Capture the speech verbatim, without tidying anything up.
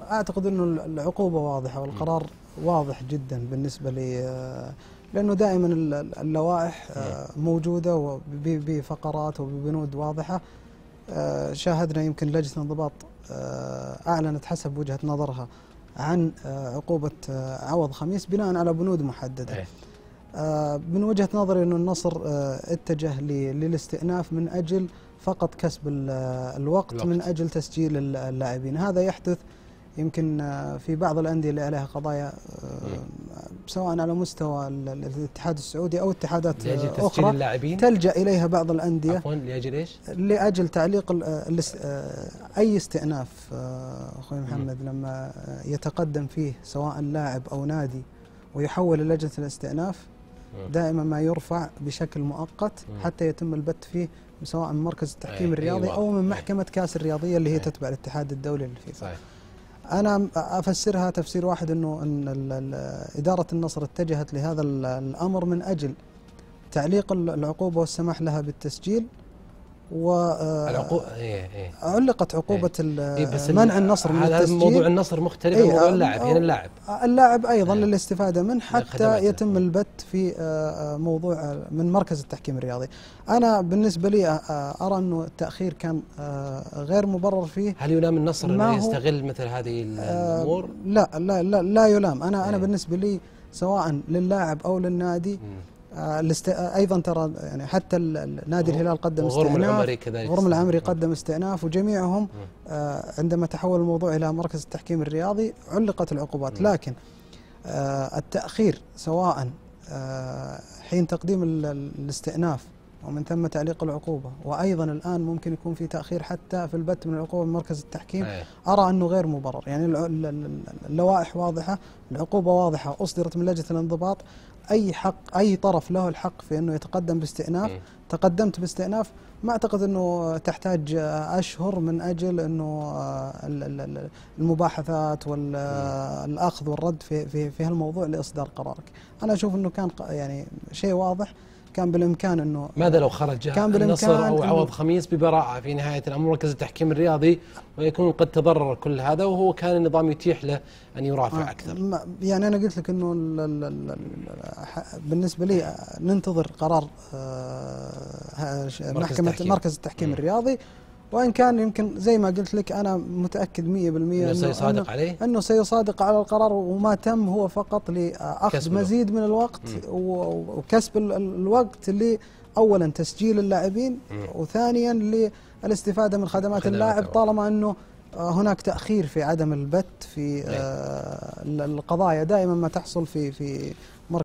اعتقد انه العقوبه واضحه والقرار واضح جدا بالنسبه لي، لانه دائما اللوائح موجوده بفقرات وببنود واضحه. شاهدنا يمكن لجنه الانضباط اعلنت حسب وجهه نظرها عن عقوبه عوض خميس بناء على بنود محدده. من وجهه نظري انه النصر اتجه للاستئناف من اجل فقط كسب الوقت, الوقت من اجل تسجيل اللاعبين. هذا يحدث يمكن في بعض الانديه اللي عليها قضايا سواء على مستوى الاتحاد السعودي او اتحادات اخرى اللاعبين تلجا اليها بعض الانديه. عفوا لاجل ايش؟ لاجل تعليق اي استئناف اخوي محمد لما يتقدم فيه سواء لاعب او نادي ويحول للجنه الاستئناف دائما ما يرفع بشكل مؤقت حتى يتم البت فيه سواء من مركز التحكيم الرياضي او من محكمه كاس الرياضيه اللي هي تتبع الاتحاد الدولي للفيفا. أنا أفسرها تفسير واحد أنه أن إدارة النصر اتجهت لهذا الأمر من أجل تعليق العقوبة والسماح لها بالتسجيل، وعلقت إيه إيه عقوبة إيه منع النصر من التسجيل. موضوع النصر مختلف عن إيه موضوع اللاعب. هنا اللاعب اللاعب أيضا إيه للاستفادة منه حتى يتم البت في موضوع من مركز التحكيم الرياضي. أنا بالنسبة لي أرى أنه التأخير كان غير مبرر فيه. هل يلام النصر أنه يستغل مثل هذه الأمور؟ لا لا لا, لا يلام. أنا إيه أنا بالنسبة لي سواء للاعب أو للنادي م. الاست... ايضا ترى يعني حتى نادي الهلال قدم استئناف، غرم العمري كذلك، غرم العمري قدم استئناف، وجميعهم آه عندما تحول الموضوع الى مركز التحكيم الرياضي علقت العقوبات. لكن آه التاخير سواء آه حين تقديم الاستئناف ومن ثم تعليق العقوبه، وايضا الان ممكن يكون في تاخير حتى في البت من العقوبه من مركز التحكيم، ارى انه غير مبرر. يعني اللوائح واضحه، العقوبه واضحه اصدرت من لجنه الانضباط. اي حق اي طرف له الحق في انه يتقدم باستئناف. م. تقدمت باستئناف، ما اعتقد انه تحتاج اشهر من اجل انه المباحثات والاخذ والرد في في في هالموضوع لاصدار قرارك. انا اشوف انه كان يعني شيء واضح، كان بالامكان انه ماذا لو خرج كان النصر او عوض خميس ببراءه في نهايه الامر مركز التحكيم الرياضي ويكون قد تضرر كل هذا وهو كان النظام يتيح له ان يرافع آه اكثر؟ يعني انا قلت لك انه بالنسبه لي ننتظر قرار آه محكمه مركز التحكيم م. الرياضي، وإن كان يمكن زي ما قلت لك أنا متأكد مئة بالمئة أنه سيصادق عليه، أنه سيصادق على القرار، وما تم هو فقط لأخذ مزيد من الوقت م. وكسب الوقت اللي أولا تسجيل اللاعبين م. وثانيا للاستفادة من خدمات اللاعب، طالما أنه هناك تأخير في عدم البت في القضايا دائما ما تحصل في في